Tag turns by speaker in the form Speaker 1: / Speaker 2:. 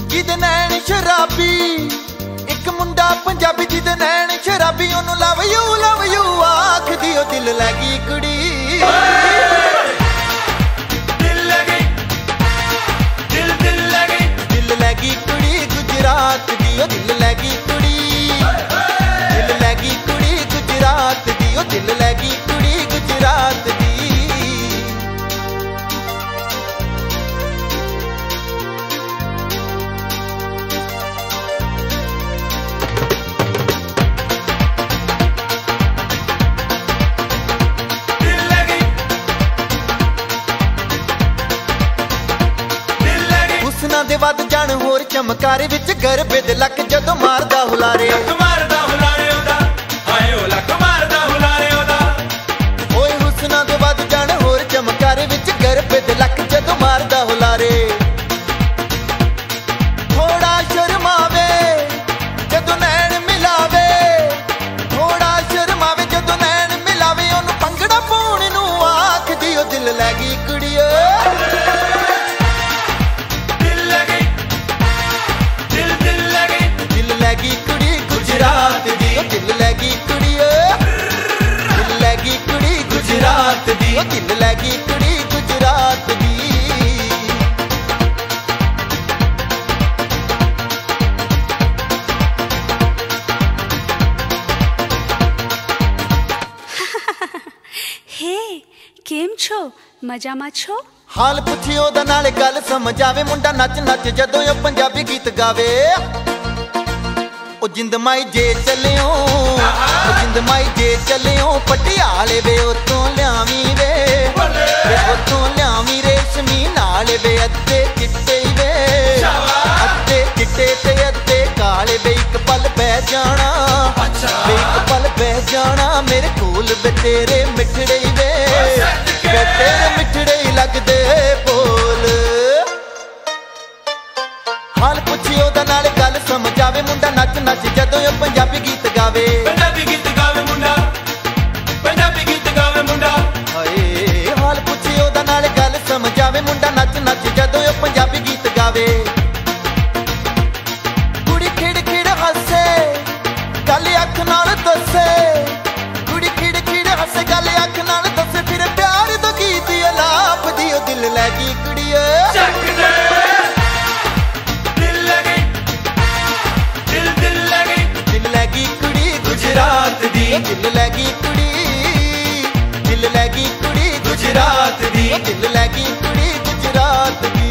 Speaker 1: जिदे नैन शराबी, एक मुंडा पंजाबी जिदे नैन शराबी, ओनू लव यू आख दियो दिल लगी कुड़ी।
Speaker 2: दिल लगी, दिल लगी,
Speaker 1: दिल लगी कुड़ी गुजरात दियो दिल लगी कुड़ी। दिल लगी कुड़ी गुजरात दियो दिल लगी कुड़ी गुजरात दी। हुस्ना दे वध जाण होर चमकारे विच गरबे दे लक जदों मारदा हुलारे।
Speaker 2: लक मारदा हुलारे ओदा, हाय ओ लक मारदा हुलारे ओदा।
Speaker 1: ओए हुस्ना दे वध जाण होर चमकारे विच गरबे दे लक जदों मारदा हुलारे। थोड़ा शर्मावे जदों नैन मिलावे, थोड़ा शर्मावे जदों नैन मिलावे, ओनू भंगड़ा पाउण नू आख दियो दिल लगी कुड़ियो। लगी कुड़ी गुजरात दी, दिल लगी कुड़ी, दिल लगी कुड़ी गुजरात दी, दिल लगी कुड़ी गुजरात दी।
Speaker 3: हे केम छो, मजामा छो?
Speaker 1: हाल पुछियो दा नाले गल समझ आवे, मुंडा नच नच जदों ओ पंजाबी गीत गावे। ओ जिंद माई जे चलियो, ओ जिंद माई जे चलियो, पटियाले वे उतों लियावी वे, उतों लियावी रेशमी नाल वे, अद्धे चिट्टे वे, अद्धे चिट्टे ते अद्धे काले वे, एक पल बह जाना, एक पल बह जाना मेरे कोल वे, तेरे मिठड़े वे, तेरे मिठड़े लगदे बोल। हाल पुछियो दा नाले गल समझ आवे, मुंडा नच नच जदों ओ पंजाबी गीत गावे।
Speaker 2: पंजाबी गीत गावे मुंडा, पंजाबी गीत गावे मुंडा।
Speaker 1: हाय हाल पुछियो दा नाले गल समझ आवे, मुंडा नच नच जदों ओ पंजाबी गीत गावे। कुड़ी खिड़ खिड़ हसे गल अख नाल दसे, कुड़ी खिड़ खिड़ हसे गल अख नाल दसे, फिर प्यार दा गीत अलाप दियो दिल लगी कुड़िए। गुजरात दी, दिल लगी कुड़ी, दिल लगी कुड़ी गुजरात दी, दिल लगी कुड़ी गुजरात दी।